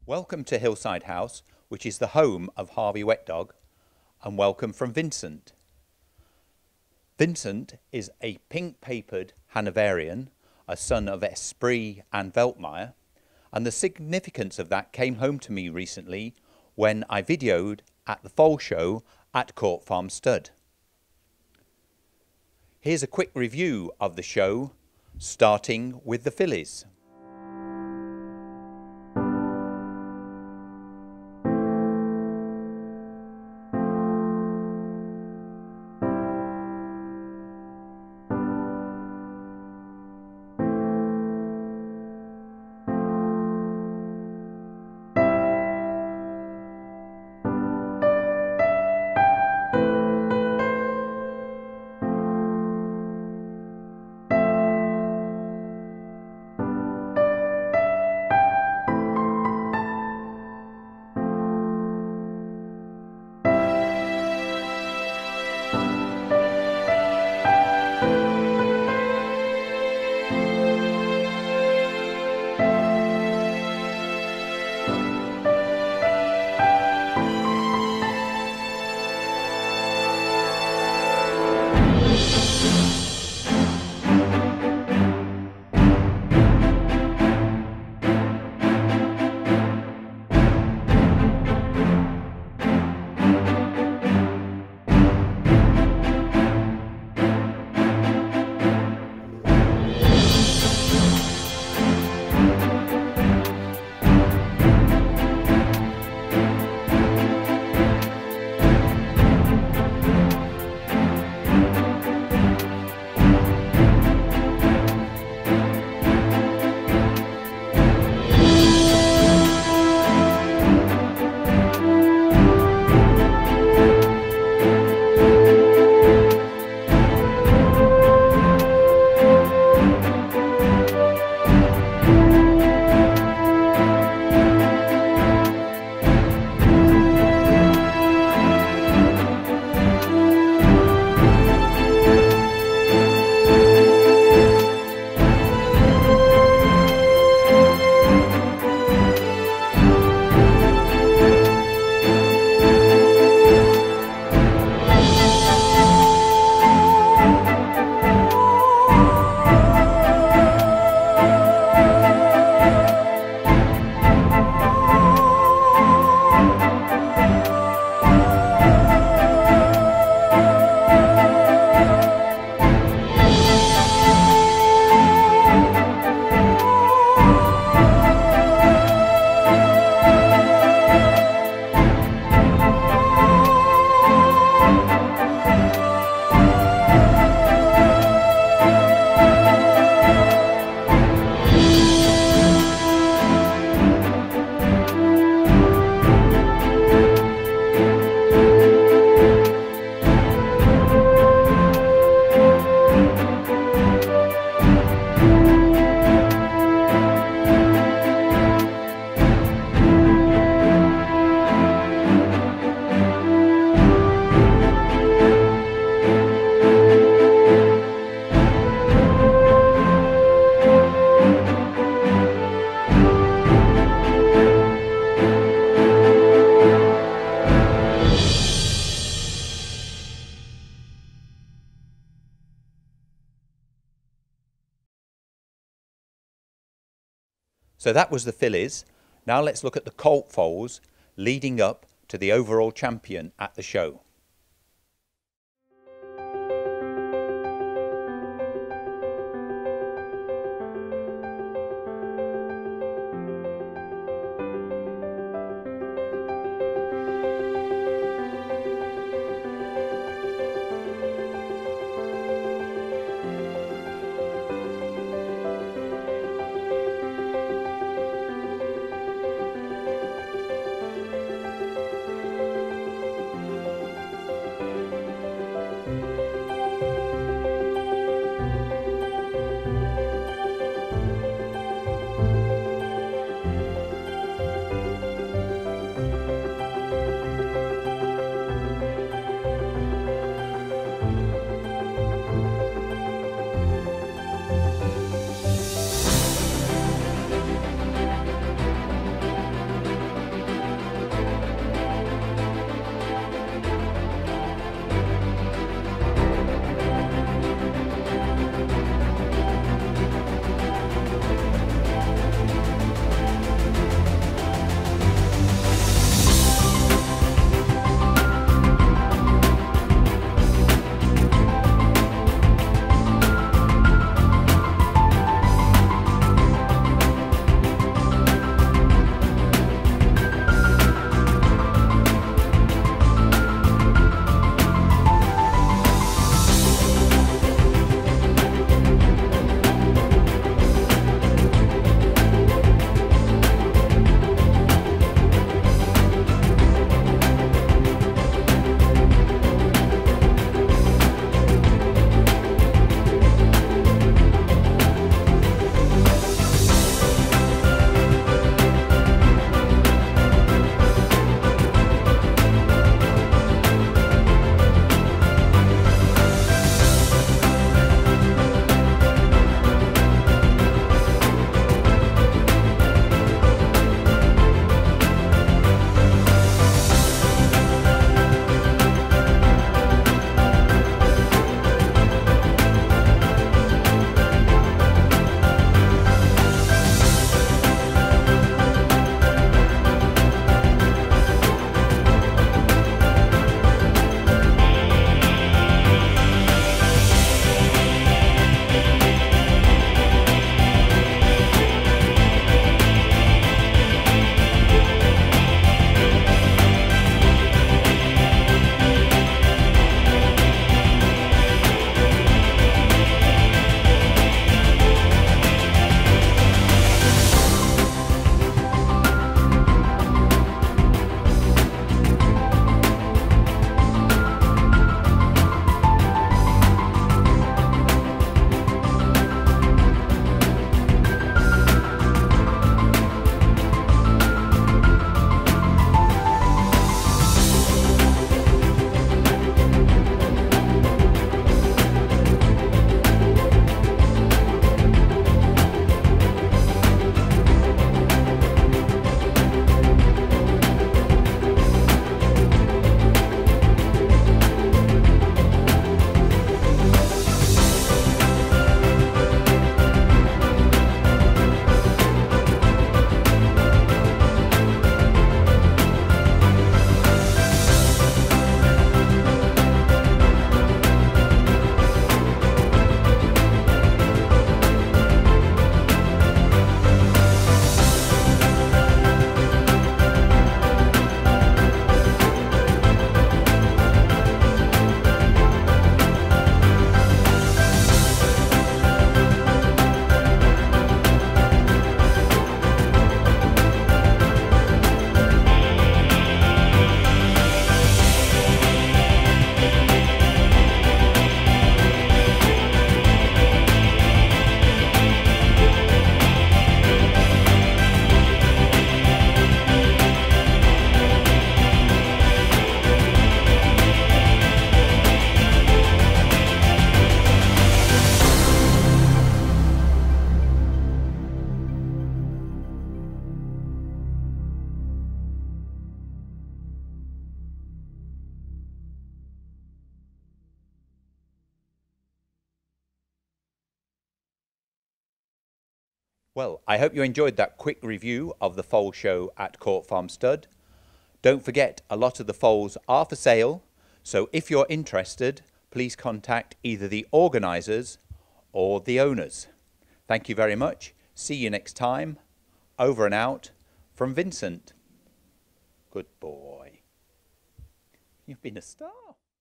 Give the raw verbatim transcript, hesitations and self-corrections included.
Welcome to Hillside House, which is the home of Harveywetdog, and welcome from Vincent. Vincent is a pink-papered Hanoverian, a son of Esprit and Veltmeyer, and the significance of that came home to me recently when I videoed at the foal show at Court Farm Stud. Here's a quick review of the show, starting with the fillies. So that was the fillies. Now let's look at the Colt foals leading up to the overall champion at the show. Well, I hope you enjoyed that quick review of the foal show at Court Farm Stud. Don't forget, a lot of the foals are for sale, so if you're interested, please contact either the organisers or the owners. Thank you very much. See you next time. Over and out from Vincent. Good boy. You've been a star.